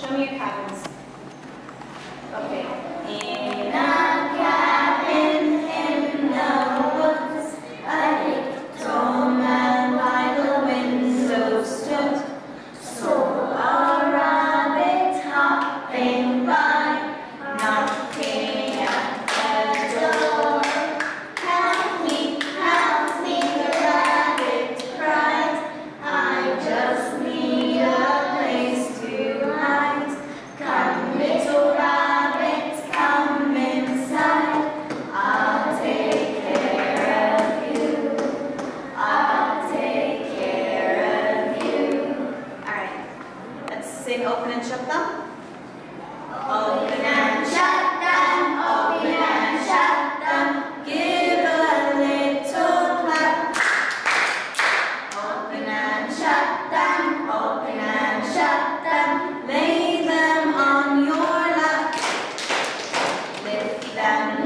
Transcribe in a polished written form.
Show me your cabins. Okay. In a cabin in the woods, a little man by the window stood. Saw a rabbit hopping by, knocking at the door. Help me, the rabbit cried. I just need a place to hide. Come, little rabbit, come inside. I'll take care of you. I'll take care of you. Alright. Let's sing Open and Shut Them. Open and shut them, open and shut them. Give a little clap. Open and shut them, open and shut them. Lay them on your lap. Lift them